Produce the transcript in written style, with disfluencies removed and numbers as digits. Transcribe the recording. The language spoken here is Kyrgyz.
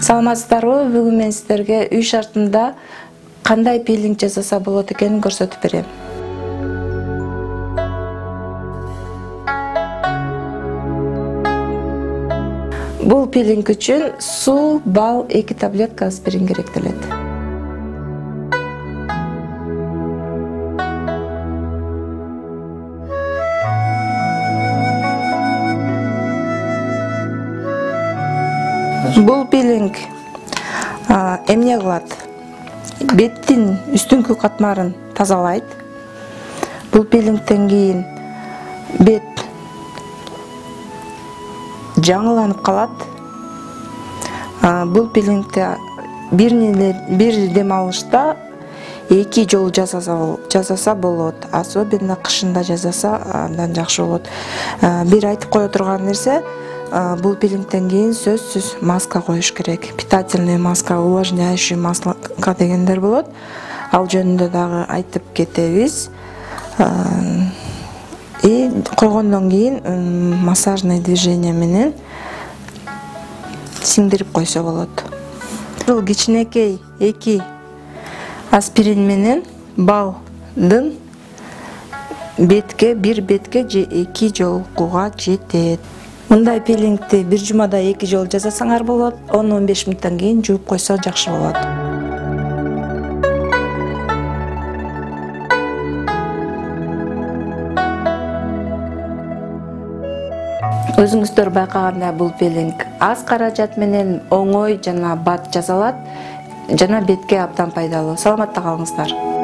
Саламатсыздарбы? Бүгүн мен сиздерге үй шартында кандай пилинг жасаса болот экенин көрсөтүп берем. Бул пилинг үчүн суу, бал, 2 таблетка аспирин керектелет. Бул пилинг эмне кылат? Беттин үстүңкү катмарын тазалайт. Бул пилингден кийин бет жаңыланып калат. Бул пилингде бир дем алышта 2 жолу жасаса болот. Особенно кышында жасаса андан жакшы болот. Бир айтып кое турган нерсе, бул пилингден кийин сөзсүз маска коюш керек. Питательный маска, увлажняющий маска дегендер болот. Ал жөнүндө дагы айтып кетебиз. И койгондон кийин массажный движение менен сиңдирип койсо болот. Бул кичинекей 2 аспирин менен балдын бир бетке же 2 жолкуга жетет. Мындай пилингди бир жумада 2 жолу жасасаңар болот, 10-15 мүнөттөн кийин жууп койсо жакшы болот. Өзүңүздөр байкагандай бул пилинг аз каражат менен оңой жана бат жасалат, жана бетке абдан пайдалуу. Саламатта калыңыздар.